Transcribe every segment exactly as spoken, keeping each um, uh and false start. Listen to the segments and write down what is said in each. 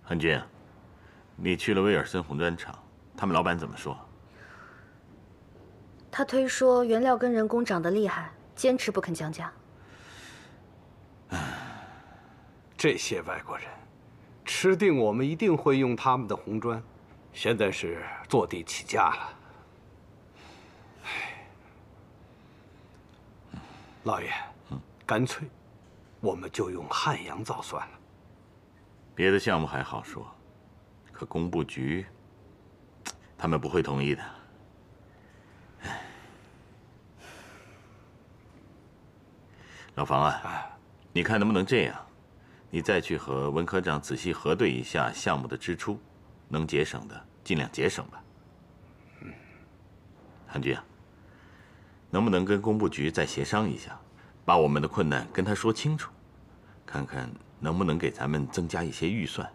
汉军，你去了威尔森红砖厂，他们老板怎么说？ 他推说原料跟人工涨得厉害，坚持不肯降价。 这些外国人，吃定我们一定会用他们的红砖，现在是坐地起价了。唉，老爷，干脆我们就用汉阳造算了。 别的项目还好说，可工部局，他们不会同意的。唉，老房啊，你看能不能这样？你再去和文科长仔细核对一下项目的支出，能节省的尽量节省吧。嗯，韩军啊，能不能跟工部局再协商一下，把我们的困难跟他说清楚，看看能不能给咱们增加一些预算。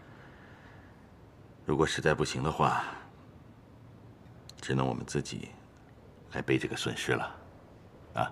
如果实在不行的话，只能我们自己来背这个损失了，啊。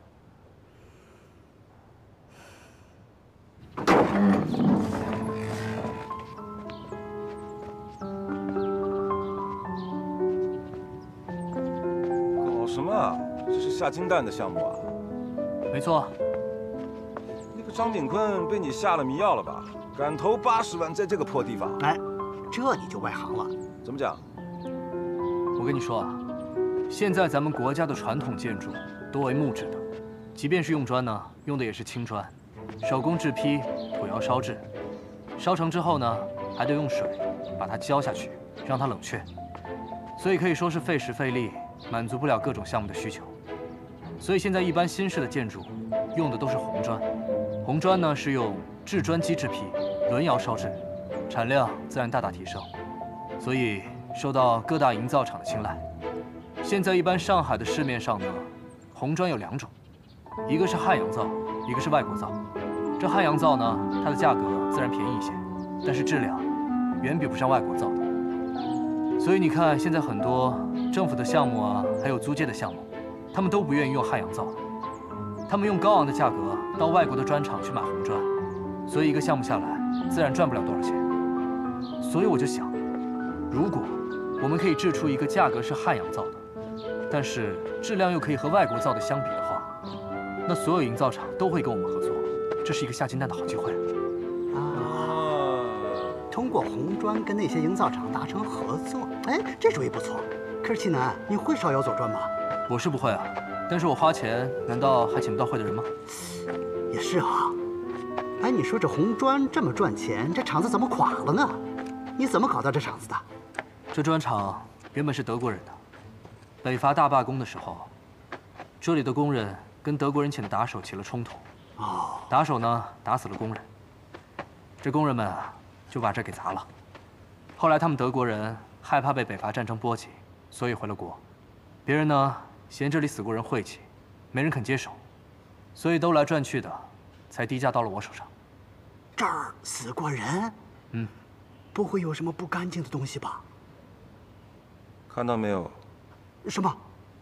搞什么啊？这是下金蛋的项目啊！ 没错。 那个张炳坤被你下了迷药了吧？敢投八十万在这个破地方？ 哎，这你就外行了。 怎么讲？ 我跟你说啊，现在咱们国家的传统建筑多为木质的，即便是用砖呢，用的也是青砖，手工制坯，土窑烧制。烧成之后呢，还得用水把它浇下去，让它冷却。所以可以说是费时费力，满足不了各种项目的需求。所以现在一般新式的建筑用的都是红砖。红砖呢是用制砖机制坯，轮窑烧制，产量自然大大提升，所以受到各大营造厂的青睐。现在一般上海的市面上呢，红砖有两种，一个是汉阳造，一个是外国造。这汉阳造呢，它的价格自然便宜一些，但是质量远比不上外国造的。所以你看，现在很多政府的项目啊，还有租界的项目，他们都不愿意用汉阳造的，他们用高昂的价格到外国的砖厂去买红砖，所以一个项目下来，自然赚不了多少钱。所以我就想，如果我们可以制出一个价格是汉阳造的，但是质量又可以和外国造的相比的话，那所有营造厂都会跟我们合作。这是一个下金蛋的好机会啊！通过红砖跟那些营造厂达成合作，哎，这主意不错。可是齐南，你会烧窑做砖吗？ 我是不会啊，但是我花钱，难道还请不到会的人吗？ 也是啊。哎，你说这红砖这么赚钱，这厂子怎么垮了呢？你怎么搞到这厂子的？ 这砖厂原本是德国人的，北伐大罢工的时候，这里的工人跟德国人请的打手起了冲突。 哦， 打手呢打死了工人，这工人们啊就把这给砸了。后来他们德国人害怕被北伐战争波及，所以回了国。别人呢嫌这里死过人晦气，没人肯接手，所以兜来转去的，才低价到了我手上。 这儿死过人？ 嗯， 不会有什么不干净的东西吧？ 看到没有？ 什么？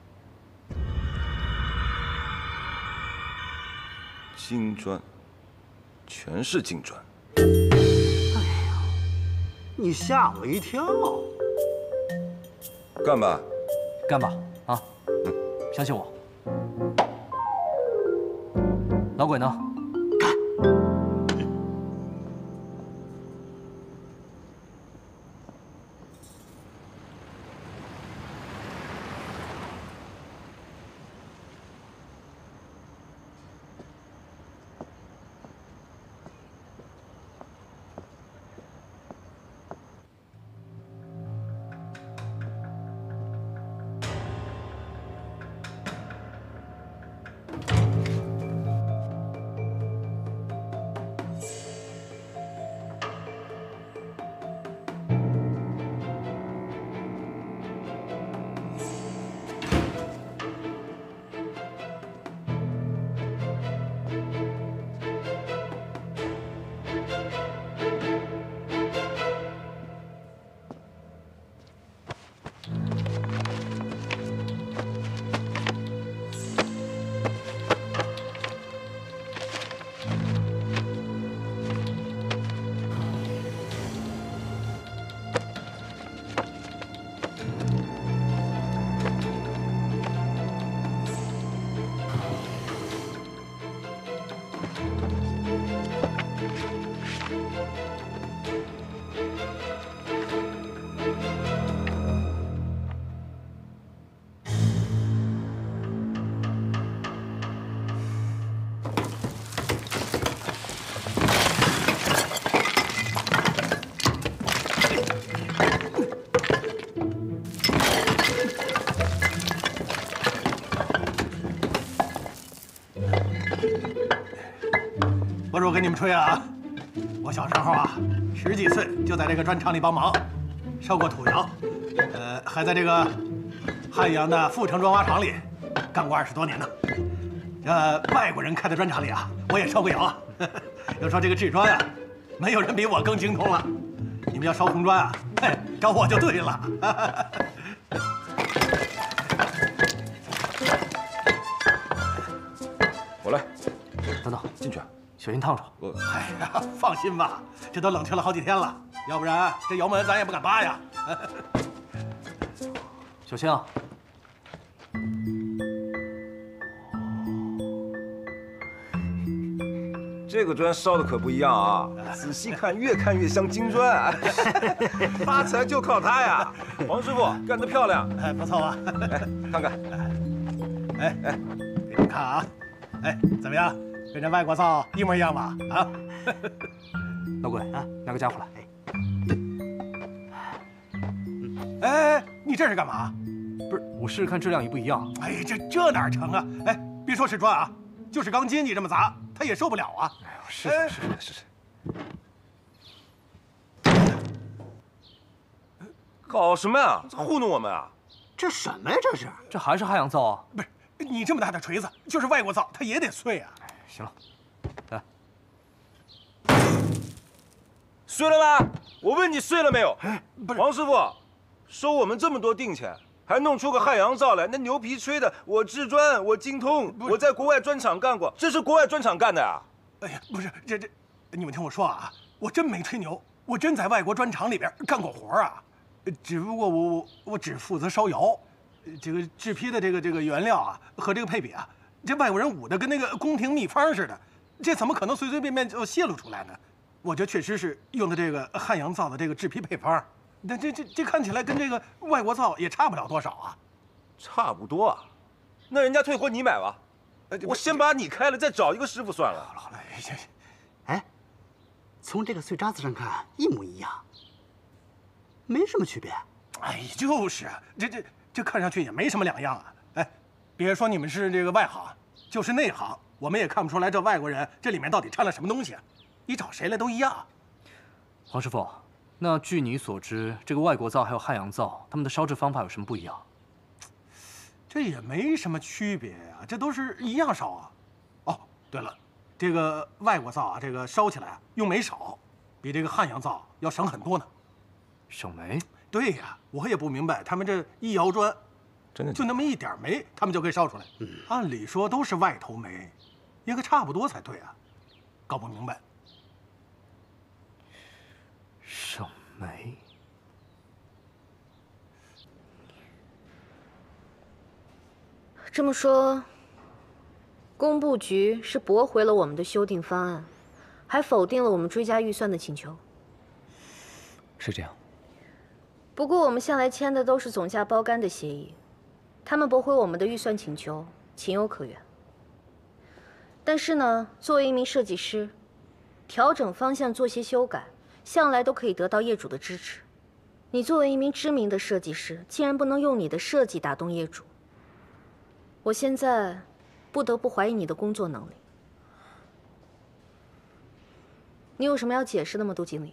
金砖，全是金砖。 哎呀，你吓我一跳！ 干吧， 干吧，啊，嗯，相信我。老鬼呢？ 跟你们吹啊，我小时候啊，十几岁就在这个砖厂里帮忙，烧过土窑，呃，还在这个汉阳的阜成砖瓦厂里干过二十多年呢。这外国人开的砖厂里啊，我也烧过窑啊。要说这个制砖啊，没有人比我更精通了。你们要烧红砖啊，嘿，找我就对了。 我来， 等等， 进去。 小心烫着。 我， 哎呀，放心吧，这都冷却了好几天了，要不然这窑门咱也不敢扒呀。 小心啊！ 这个砖烧的可不一样啊！仔细看，越看越像金砖。发财就靠它呀！黄师傅干得漂亮， 哎，不错啊。 哎，看看， 哎哎，给你们看啊，哎，怎么样？跟这外国灶一模一样吧？啊！ 老鬼啊，拿个家伙来。 哎，你这是干嘛？ 不是，我试试看质量一不一样。 哎，这这哪成啊？哎，别说是砖啊，就是钢筋，你这么砸，它也受不了啊。 哎呦，是是是是是。 搞什么呀？糊弄我们啊？ 这什么呀？这是？ 这还是汉阳灶啊？ 不是，你这么大的锤子，就是外国灶，它也得碎啊。 行了，来， 碎了吗？我问你碎了没有？不是，黄师傅，收我们这么多定钱，还弄出个汉阳灶来，那牛皮吹的！我制砖，我精通，我在国外砖厂干过，这是国外砖厂干的呀。 哎呀，不是，这这，你们听我说啊，我真没吹牛，我真在外国砖厂里边干过活啊。只不过我我我只负责烧窑，这个制坯的这个这个原料啊和这个配比啊。这外国人捂的跟那个宫廷秘方似的，这怎么可能随随便便就泄露出来呢？我这确实是用的这个汉阳造的这个制坯配方，但这这这看起来跟这个外国造也差不了多少啊。 差不多啊，那人家退货你买吧，我先把你开了，再找一个师傅算了。 好了好了，行行。 哎，从这个碎渣子上看一模一样，没什么区别。 哎，就是啊，这这这看上去也没什么两样啊。哎，别说你们是这个外行，就是内行，我们也看不出来这外国人这里面到底掺了什么东西啊。你找谁来都一样。 黄师傅，那据你所知，这个外国灶还有汉阳灶，他们的烧制方法有什么不一样？ 这也没什么区别呀、啊，这都是一样烧啊。哦，对了，这个外国灶啊，这个烧起来用煤少，比这个汉阳灶要省很多呢。 省煤？ 对呀，我也不明白，他们这一窑砖， 真的就那么一点煤，他们就可以烧出来。嗯，按理说都是外头煤，应该差不多才对啊，搞不明白。 省煤？ 这么说，工部局是驳回了我们的修订方案，还否定了我们追加预算的请求。 是这样。 不过我们向来签的都是总价包干的协议，他们驳回我们的预算请求，情有可原。但是呢，作为一名设计师，调整方向做些修改，向来都可以得到业主的支持。你作为一名知名的设计师，竟然不能用你的设计打动业主，我现在不得不怀疑你的工作能力。你有什么要解释的吗，杜经理？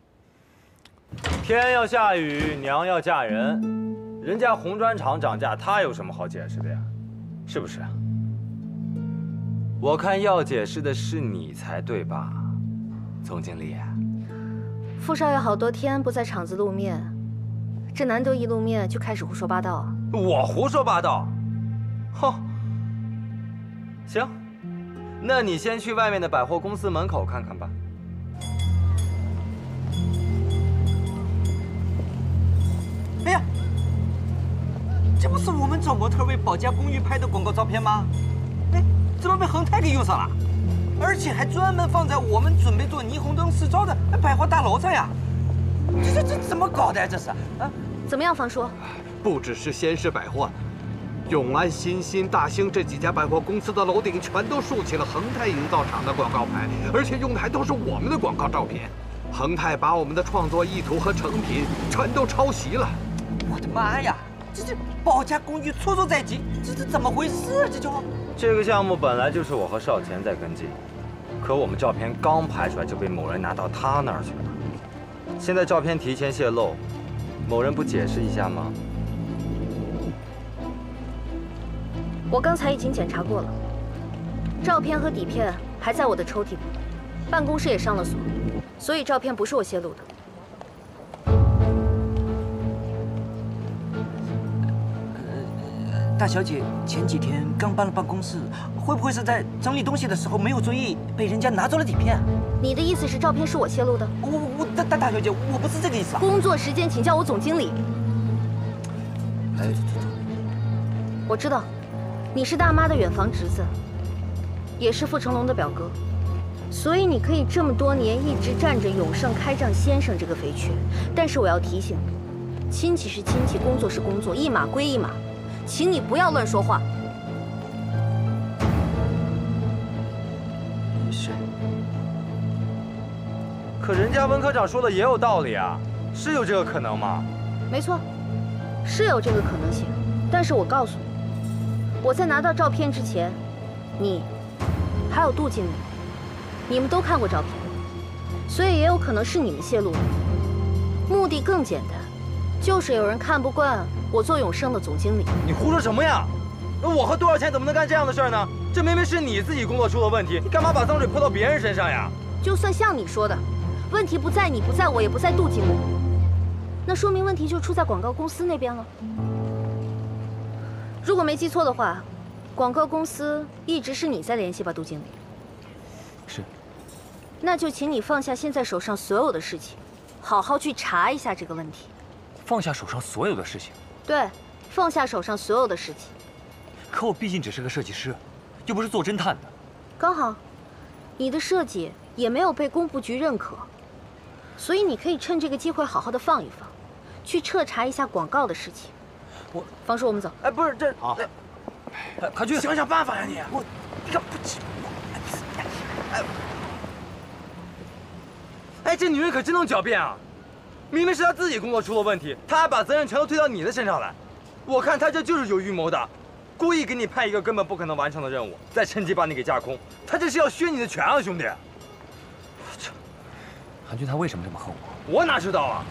天要下雨，娘要嫁人，人家红砖厂涨价，他有什么好解释的呀？是不是啊？我看要解释的是你才对吧，总经理？ 傅少爷好多天不在厂子露面，这难得一露面就开始胡说八道啊！ 我胡说八道？哼！行，那你先去外面的百货公司门口看看吧。 哎呀，这不是我们找模特为保家公寓拍的广告照片吗？哎，怎么被恒泰给用上了？而且还专门放在我们准备做霓虹灯试照的百货大楼上呀！这这这怎么搞的呀？这是啊？ 怎么样，房叔？ 不只是先施百货，永安、新兴、大兴这几家百货公司的楼顶全都竖起了恒泰营造厂的广告牌，而且用的还都是我们的广告照片。恒泰把我们的创作意图和成品全都抄袭了。 我的妈呀！这这保家公寓出手在即，这这怎么回事啊？这就这个项目本来就是我和少乾在跟进， 可我们照片刚拍出来就被某人拿到他那儿去了。现在照片提前泄露，某人不解释一下吗？ 我刚才已经检查过了，照片和底片还在我的抽屉里，办公室也上了锁，所以照片不是我泄露的。 大小姐前几天刚搬了办公室，会不会是在整理东西的时候没有注意，被人家拿走了底片？ 你的意思是照片是我泄露的？ 我我大大大小姐，我不是这个意思啊！ 工作时间请叫我总经理。 哎， 我知道，你是大妈的远房侄子，也是傅成龙的表哥，所以你可以这么多年一直站着永盛开张先生这个肥缺。但是我要提醒你，亲戚是亲戚，工作是工作，一码归一码。 请你不要乱说话。 是。 可人家温科长说的也有道理啊，是有这个可能吗？ 没错，是有这个可能性。但是我告诉你，我在拿到照片之前，你还有杜经理，你们都看过照片，所以也有可能是你们泄露的。目的更简单，就是有人看不惯 我做永盛的总经理， 你胡说什么呀？那我和多少钱怎么能干这样的事儿呢？这明明是你自己工作出了问题，你干嘛把脏水泼到别人身上呀？ 就算像你说的，问题不在你，不在我，也不在杜经理，那说明问题就出在广告公司那边了。如果没记错的话，广告公司一直是你在联系吧，杜经理？ 是。 那就请你放下现在手上所有的事情，好好去查一下这个问题。 放下手上所有的事情。 对，放下手上所有的事情。 可我毕竟只是个设计师，又不是做侦探的。 刚好，你的设计也没有被工部局认可，所以你可以趁这个机会好好的放一放，去彻查一下广告的事情。 我， 方叔，我们走。 哎，不是这好， 哎，快去想想办法呀你！ 我，你看不起哎，哎，这女人可真能狡辩啊！ 明明是他自己工作出了问题，他还把责任全都推到你的身上来。我看他这就是有预谋的，故意给你派一个根本不可能完成的任务，再趁机把你给架空。他这是要削你的权啊，兄弟！ 韩军他为什么这么恨我？ 我哪知道啊？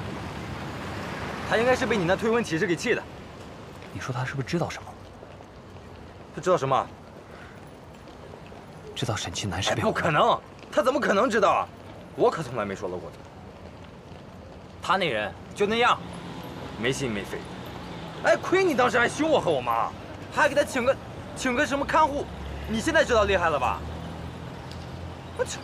他应该是被你那退婚启事给气的。 你说他是不是知道什么？ 他知道什么？ 知道沈清南是被…… 不可能，他怎么可能知道啊？我可从来没说漏过嘴。 他那人就那样，没心没肺。哎，亏你当时还凶我和我妈，还给他请个请个什么看护，你现在知道厉害了吧？我去！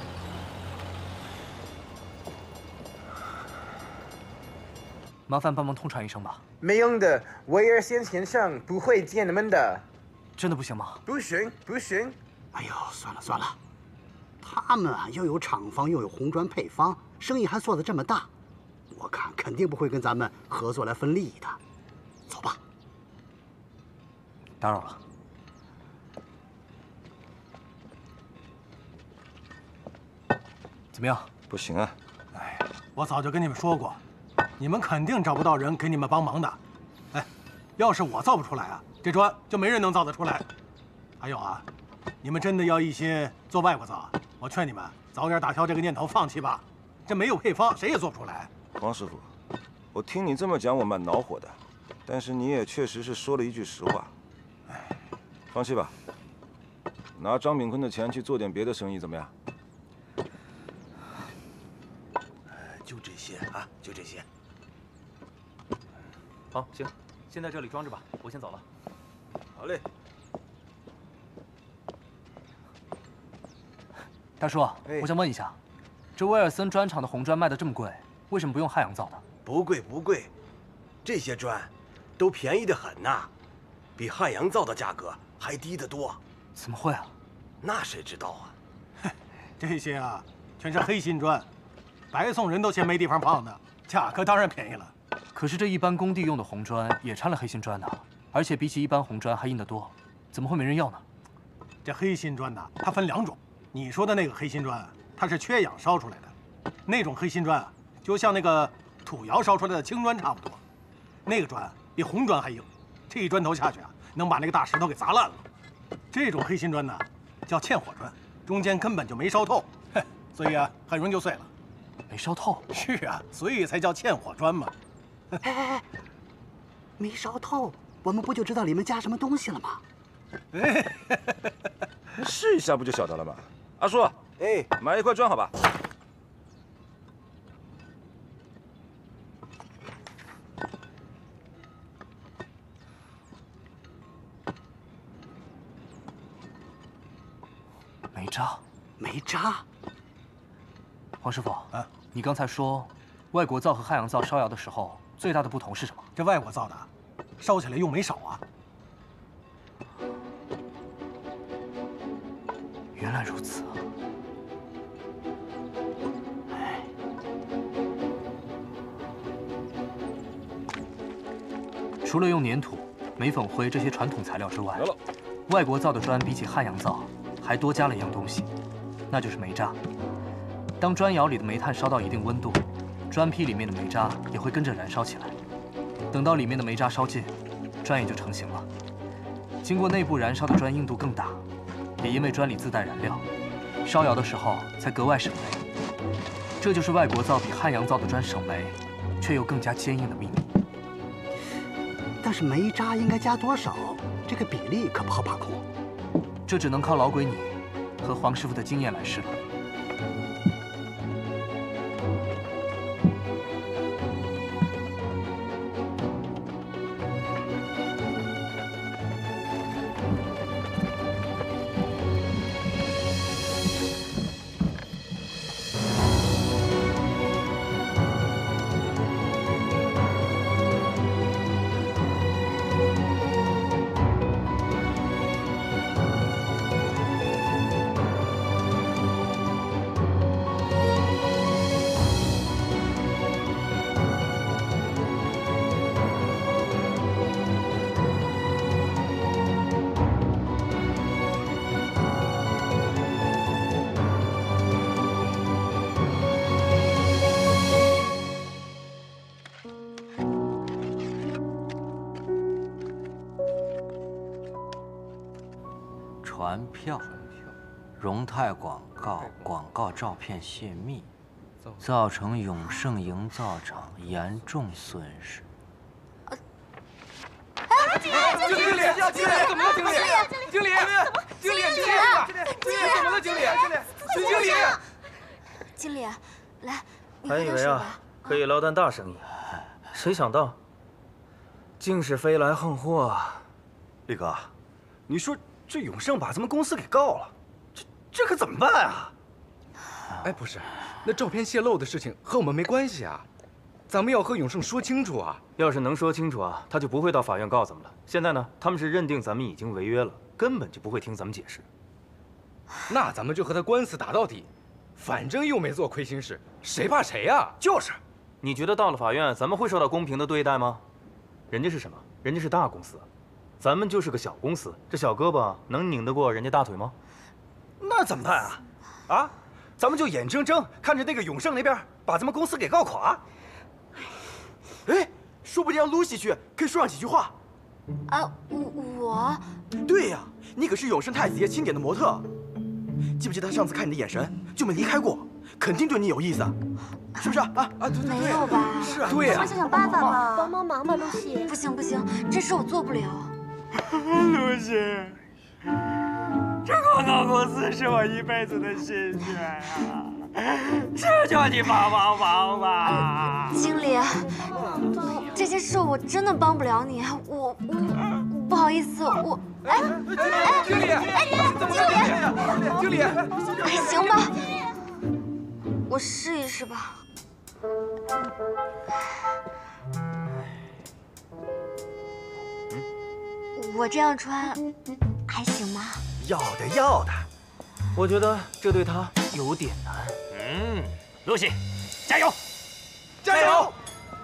麻烦帮忙通传一声吧。 没用的，威尔先先生不会见你们的。 真的不行吗？ 不行，不行。 哎呦，算了算了，他们啊又有厂房又有红砖配方，生意还做得这么大。 我看肯定不会跟咱们合作来分利益的，走吧。 打扰了。怎么样？ 不行啊！ 哎，我早就跟你们说过，你们肯定找不到人给你们帮忙的。哎，要是我造不出来啊，这砖就没人能造得出来。还有啊，你们真的要一心做外国造，我劝你们早点打消这个念头，放弃吧。这没有配方，谁也做不出来。 黄师傅，我听你这么讲，我蛮恼火的，但是你也确实是说了一句实话。哎，放弃吧，拿张炳坤的钱去做点别的生意，怎么样？ 就这些啊，就这些。 好，行，先在这里装着吧，我先走了。 好嘞。 大叔，我想问一下，这威尔森砖厂的红砖卖的这么贵？ 为什么不用汉阳造的？ 不贵不贵，这些砖都便宜得很呐，比汉阳造的价格还低得多。 怎么会啊？ 那谁知道啊？ 这些啊，全是黑心砖，白送人都嫌没地方放的，价格当然便宜了。 可是这一般工地用的红砖也掺了黑心砖的，而且比起一般红砖还硬得多，怎么会没人要呢？ 这黑心砖呐，它分两种，你说的那个黑心砖，它是缺氧烧出来的，那种黑心砖啊。 就像那个土窑烧出来的青砖差不多，那个砖比红砖还硬，这一砖头下去啊，能把那个大石头给砸烂了。这种黑心砖呢，叫嵌火砖， 中间根本就没烧透，所以啊，很容易就碎了。 没烧透？ 是啊，所以才叫欠火砖嘛。 哎哎哎，没烧透，我们不就知道里面加什么东西了吗？ 哎，试一下不就晓得了吗？阿叔，哎，买一块砖好吧？ 煤渣， 煤渣。 黄师傅啊，你刚才说，外国灶和汉阳灶烧窑的时候，最大的不同是什么？ 这外国灶的，烧起来用煤少啊。 原来如此啊！除了用粘土、煤粉灰这些传统材料之外，外国灶的砖比起汉阳灶。 还多加了一样东西，那就是煤渣。当砖窑里的煤炭烧到一定温度，砖坯里面的煤渣也会跟着燃烧起来。等到里面的煤渣烧尽，砖也就成型了。经过内部燃烧的砖硬度更大，也因为砖里自带燃料，烧窑的时候才格外省煤。这就是外国灶比汉阳灶的砖省煤，却又更加坚硬的秘密。 但是煤渣应该加多少？这个比例可不好把控。 这只能靠老鬼你和黄师傅的经验来试了。 传票，荣泰广告广告照片泄密，造成永盛营造厂严重损失。 哎，经理，经理，经理，怎么了，经理？经理，经理，经理，经理，经理，怎么了，经理？经理，经理， 经理，来， 还以为啊可以捞单大生意，谁想到，竟是飞来横祸啊！ 力哥，你说。 这永盛把咱们公司给告了，这这可怎么办啊？ 哎，不是，那照片泄露的事情和我们没关系啊，咱们要和永盛说清楚啊。 要是能说清楚啊，他就不会到法院告咱们了。现在呢，他们是认定咱们已经违约了，根本就不会听咱们解释。 那咱们就和他官司打到底，反正又没做亏心事，谁怕谁呀？ 就是，你觉得到了法院，咱们会受到公平的对待吗？人家是什么？人家是大公司。 咱们就是个小公司，这小胳膊能拧得过人家大腿吗？ 那怎么办啊？啊，咱们就眼睁睁看着那个永盛那边把咱们公司给告垮。哎，说不定让露西去可以说上几句话。 啊，我我。 对呀，你可是永盛太子爷钦点的模特，记不记得他上次看你的眼神就没离开过，肯定对你有意思，是不是啊？啊啊，对对对， 没有吧？ 是啊， 对呀。咱们想想办法吧， 帮帮忙吧，露西。 不行不行，这事我做不了。 露西，这广告公司是我一辈子的心血啊！求求你帮帮忙吧！ 经理，这件事我真的帮不了你，我我不好意思，我哎哎， 经理， 哎经理，经理， 哎行吧，我试一试吧。我这样穿还行吗？ 要的要的， 我觉得这对他有点难。 嗯，露西，加油， 加油！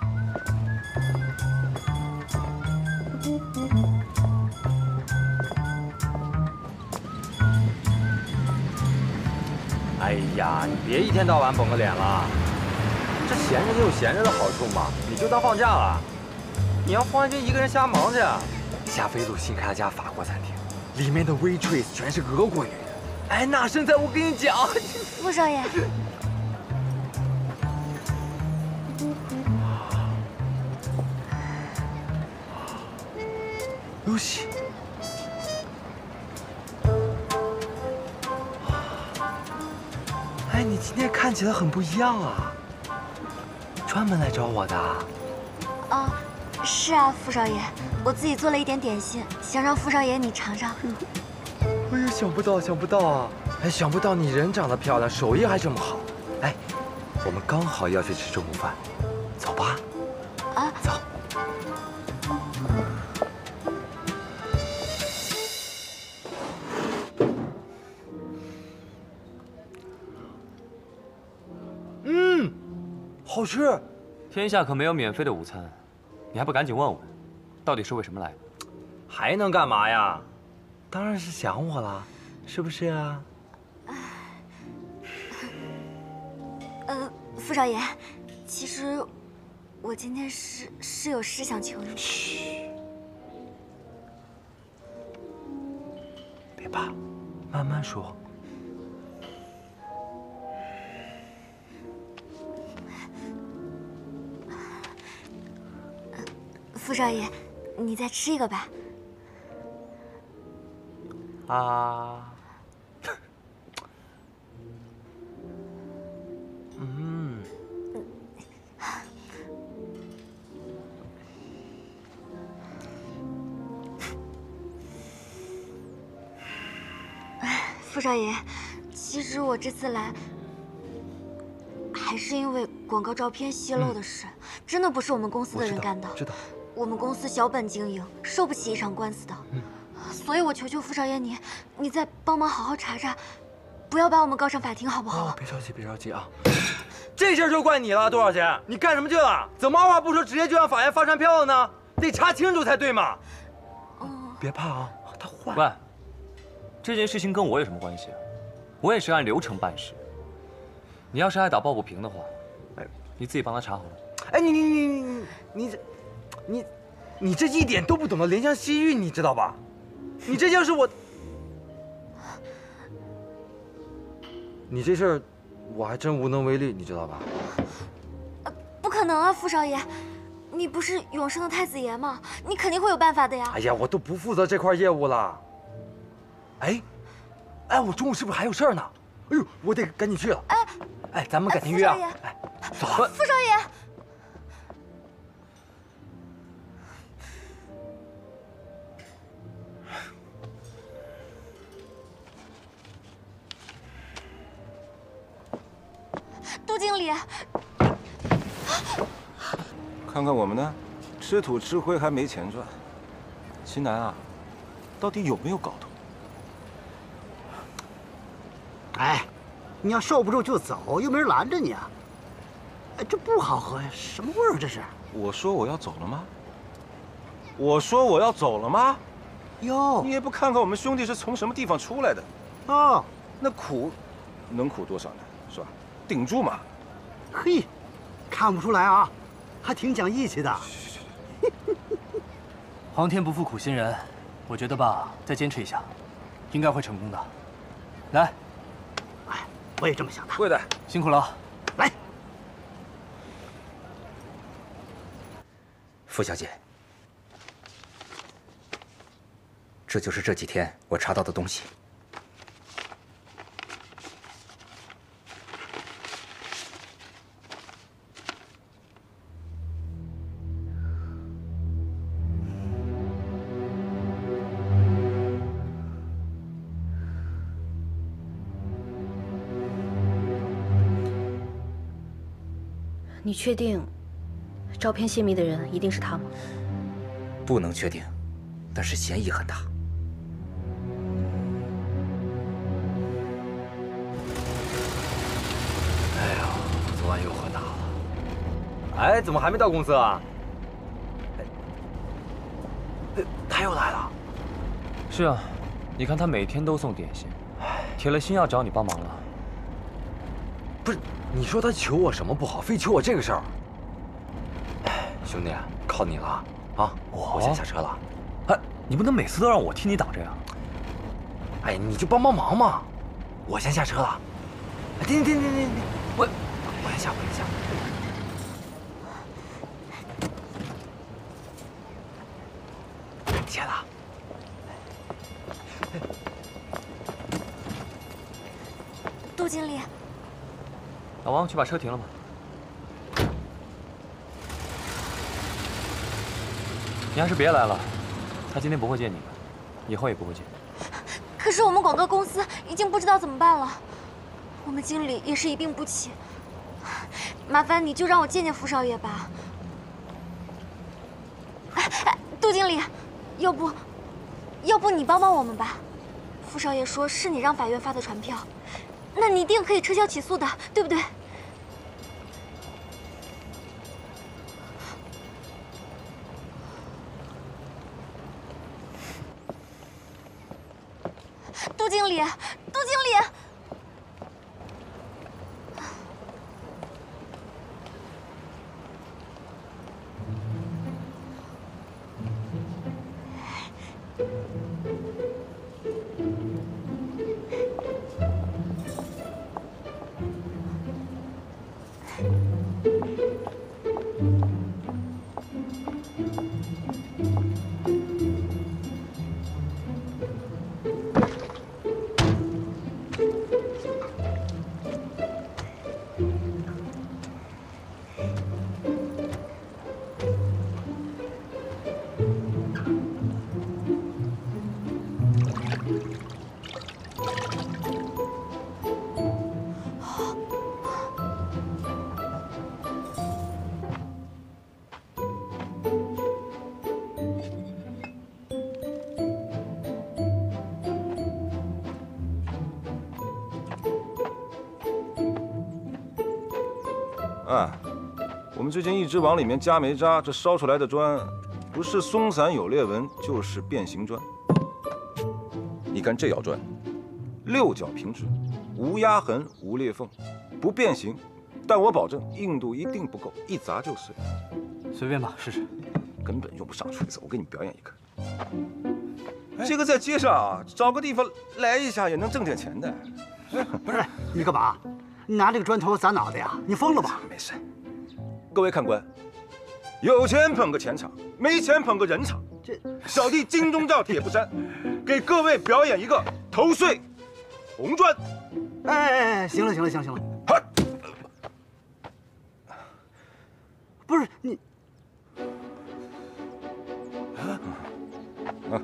哎呀，你别一天到晚绷个脸了，这闲着也有闲着的好处嘛，你就当放假了。你让方安军一个人瞎忙去。 下飞路新开了家法国餐厅，里面的 waitress 全是俄国女人， 哎，那现在我跟你讲， 傅少爷。 露西。 哎，你今天看起来很不一样啊！专门来找我的？ 啊，是啊，傅少爷，我自己做了一点点心，想让傅少爷你尝尝。 哎呀，想不到，想不到啊！哎，想不到你人长得漂亮，手艺还这么好。哎，我们刚好要去吃中午饭，走吧。 啊， 走。 嗯，好吃。 天下可没有免费的午餐，你还不赶紧问问，到底是为什么来的？ 还能干嘛呀？当然是想我了，是不是啊？ 呃，傅少爷，其实我今天是是有事想求你。 嘘，别怕，慢慢说。 傅少爷，你再吃一个吧。 啊，嗯， 傅少爷，其实我这次来，还是因为广告照片泄露的事，嗯、真的不是我们公司的人干的。 知道。 我们公司小本经营，受不起一场官司的。嗯，所以我求求傅少爷你，你再帮忙好好查查，不要把我们告上法庭，好不好？ 哦，别着急，别着急啊！ 这事儿就怪你了，多少钱？你干什么去了？怎么二话不说直接就让法院发传票了呢？得查清楚才对嘛！ 哦， 别怕啊，他坏。 喂，这件事情跟我有什么关系啊？我也是按流程办事。你要是爱打抱不平的话，哎，你自己帮他查好了。 哎，你你你你你这。 你，你这一点都不懂得怜香惜玉，你知道吧？你这要是我，你这事儿，我还真无能为力，你知道吧？ 呃，不可能啊，傅少爷，你不是永生的太子爷吗？你肯定会有办法的呀。 哎呀，我都不负责这块业务了。哎，哎，我中午是不是还有事儿呢？哎呦，我得赶紧去了。 哎， 哎，咱们改天约啊。 哎， 走了。 傅少爷。 杜经理， 看看我们呢，吃土吃灰还没钱赚。秦南啊，到底有没有搞头？ 哎，你要受不住就走，又没人拦着你啊。哎，这不好喝呀，什么味儿这是？ 我说我要走了吗？我说我要走了吗？ 哟， 你也不看看我们兄弟是从什么地方出来的？ 哦， 那苦，能苦多少呢？是吧？ 顶住嘛！ 嘿，看不出来啊，还挺讲义气的。 皇天不负苦心人，我觉得吧，再坚持一下，应该会成功的。来， 哎，我也这么想的。 会的， 辛苦了。 来， 傅小姐，这就是这几天我查到的东西。 你确定，照片泄密的人一定是他吗？ 不能确定，但是嫌疑很大。 哎呀，昨晚又喝大了。哎，怎么还没到公司啊？哎，他又来了。 是啊，你看他每天都送点心，铁了心要找你帮忙了。 不是。 你说他求我什么不好，非求我这个事儿？哎，兄弟，靠你了啊！我我先下车了。 哎，你不能每次都让我替你挡着呀！ 哎，你就帮帮忙嘛！ 我先下车了。停停停停停！我我先下，我先下。谢了。 杜经理， 老王，去把车停了吧。你还是别来了，他今天不会见你的，以后也不会见。 可是我们广告公司已经不知道怎么办了，我们经理也是一病不起。麻烦你就让我见见傅少爷吧。哎哎，杜经理，要不，要不你帮帮我们吧？傅少爷说是你让法院发的传票，那你一定可以撤销起诉的，对不对？杜经理，杜经理。 啊，我们最近一直往里面加煤渣，这烧出来的砖，不是松散有裂纹，就是变形砖。你看这窑砖，六角平直，无压痕，无裂缝，不变形，但我保证硬度一定不够，一砸就碎。 随便吧，试试。 根本用不上锤子，我给你表演一个。这个在街上啊，找个地方来一下也能挣点钱的。 不是，你干嘛？你拿这个砖头砸脑袋呀？你疯了吧？ 没事。各位看官，有钱捧个钱场，没钱捧个人场。 这小弟金钟罩铁布衫，给各位表演一个头碎红砖。 哎哎哎，行了行了行了行了。不是你。 啊。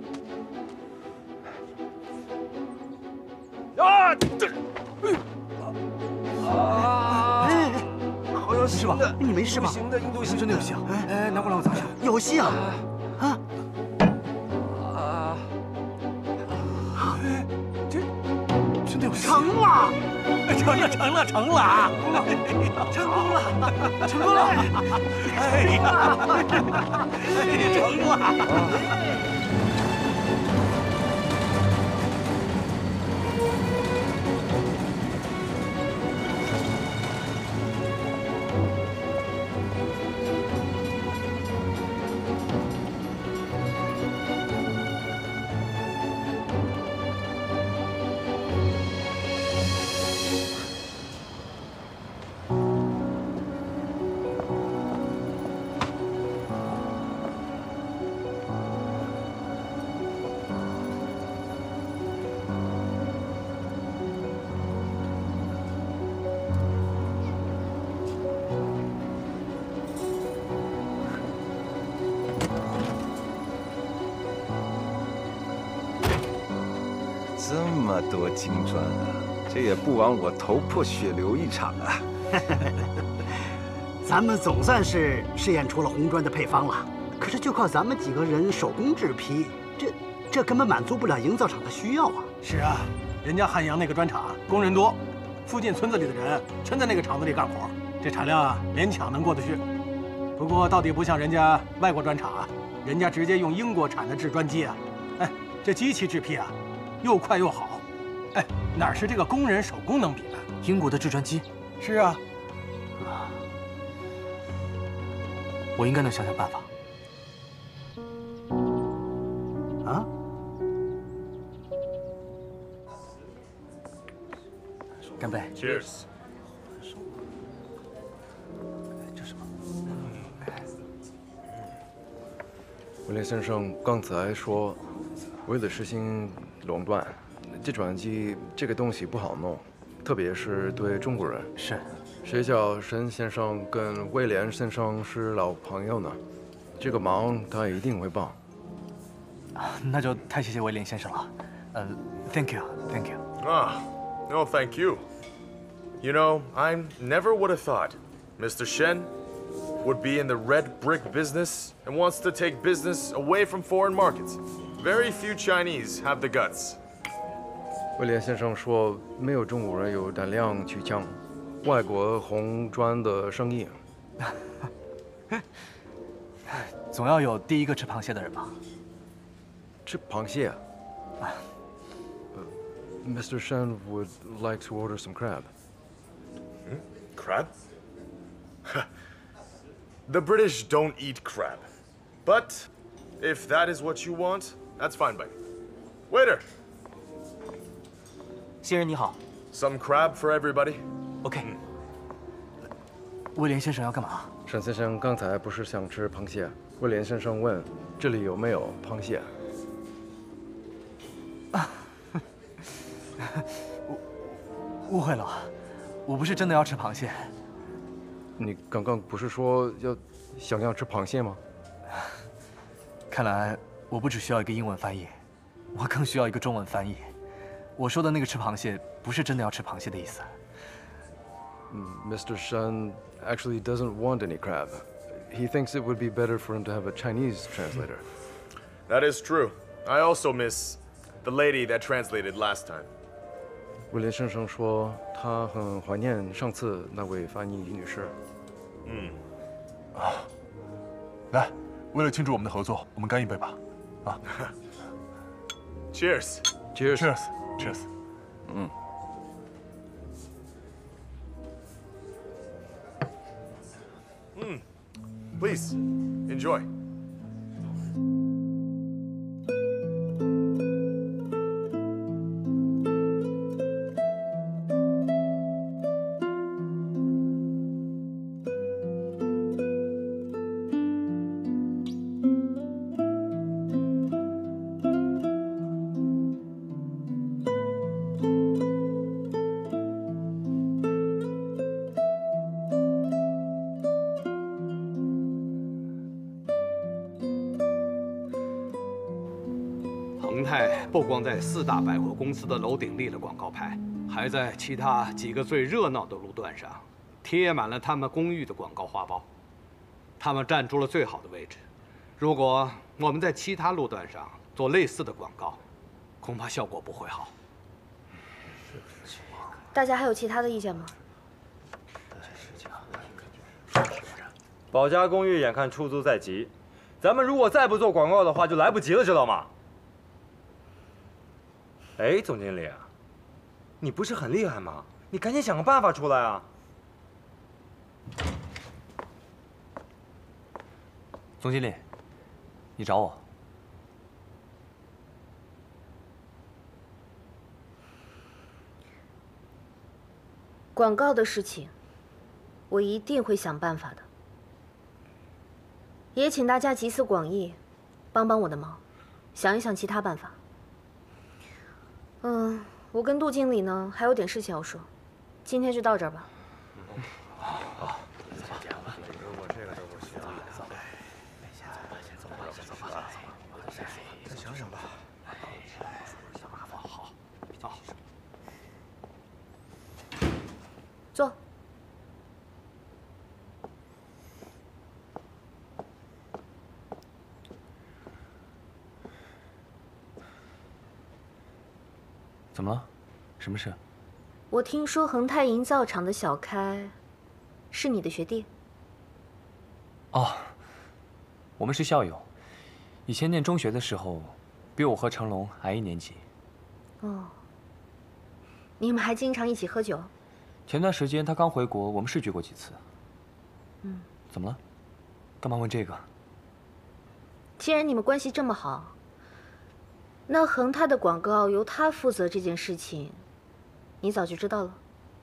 啊！这。 啊！哎， 好像是吧？你没事吧？ 行的，印度真的有戏啊！哎哎，拿过来我砸一下。 有戏啊！啊！ 啊！这真的有戏！ 成了！ 成了！成了！成了！啊！ 成功了！成功了！ 哎呀！成了！ 这么多金砖啊，这也不枉我头破血流一场啊！ 咱们总算是试验出了红砖的配方了，可是就靠咱们几个人手工制坯，这这根本满足不了营造厂的需要啊！ 是啊，人家汉阳那个砖厂工人多，附近村子里的人全在那个厂子里干活，这产量啊勉强能过得去。不过到底不像人家外国砖厂啊，人家直接用英国产的制砖机啊，哎，这机器制坯啊。又快又好，哎，哪是这个工人手工能比的？ 英国的制砖机？ 是啊， 啊，我应该能想想办法。 啊？ 干杯 ！Cheers！ 这什么？ 威廉先生刚才说，为了实行垄断，计算机这个东西不好弄，特别是对中国人。 是。 谁叫沈先生跟威廉先生是老朋友呢？这个忙他一定会帮。 那就太谢谢威廉先生了。呃 ，Thank you，Thank you。 Ah, no, thank you. You know, I never would have thought Mister Shen would be in the red brick business and wants to take business away from foreign markets. Very few Chinese have the guts. 威廉先生说，没有中国人有胆量去抢外国红砖的生意。 总要有第一个吃螃蟹的人吧？ 吃螃蟹啊？Mister Shen would like to order some crab. Hmm? Crab? The British don't eat crab. But if that is what you want, that's fine by me. Waiter! 新人你好。 Some crab for everybody. OK。威廉先生要干嘛？ 沈先生刚才不是想吃螃蟹？威廉先生问这里有没有螃蟹。 误误会了，我不是真的要吃螃蟹。 你刚刚不是说要想要吃螃蟹吗？ 看来我不只需要一个英文翻译，我更需要一个中文翻译。我说的那个吃螃蟹，不是真的要吃螃蟹的意思。 嗯 ，Mister Shen actually doesn't want any crab. He thinks it would be better for him to have a Chinese translator. That is true. I also miss the lady that translated last time. 威廉先生说他很怀念上次那位翻译女士。 嗯， 啊，来，为了庆祝我们的合作，我们干一杯吧，啊 ！Cheers! Cheers! Cheers! Cheers! 嗯。 嗯 Please enjoy. 恒泰不光在四大百货公司的楼顶立了广告牌，还在其他几个最热闹的路段上贴满了他们公寓的广告花包。他们占住了最好的位置。如果我们在其他路段上做类似的广告，恐怕效果不会好。 大家还有其他的意见吗？ 保家公寓眼看出租在即，咱们如果再不做广告的话，就来不及了，知道吗？哎，总经理，你不是很厉害吗？你赶紧想个办法出来啊！ 总经理，你找我？ 广告的事情，我一定会想办法的。也请大家集思广益，帮帮我的忙，想一想其他办法。嗯，我跟杜经理呢还有点事情要说，今天就到这儿吧。 好， 我这个都不行。走吧，先走吧，先走吧，走吧，再想想吧。小麻烦，好，走。 坐。 怎么了？什么事？ 我听说恒泰营造厂的小开是你的学弟。 哦，我们是校友，以前念中学的时候，比我和成龙矮一年级。 哦，你们还经常一起喝酒？ 前段时间他刚回国，我们是聚过几次。 嗯， 怎么了？干嘛问这个？ 既然你们关系这么好，那恒泰的广告由他负责这件事情，你早就知道了。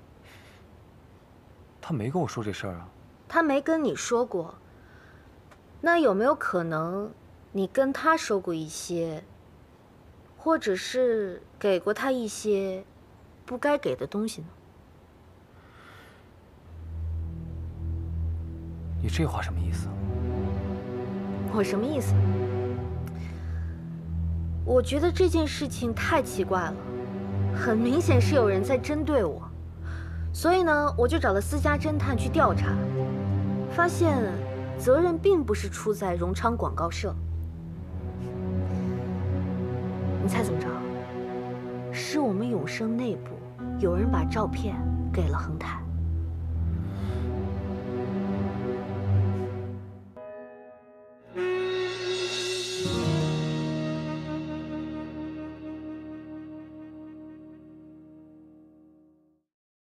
他没跟我说这事儿啊。 他没跟你说过。那有没有可能，你跟他说过一些，或者是给过他一些不该给的东西呢？ 你这话什么意思？ 我什么意思？我觉得这件事情太奇怪了，很明显是有人在针对我，所以呢，我就找了私家侦探去调查，发现责任并不是出在荣昌广告社。你猜怎么着？是我们永盛内部有人把照片给了恒泰。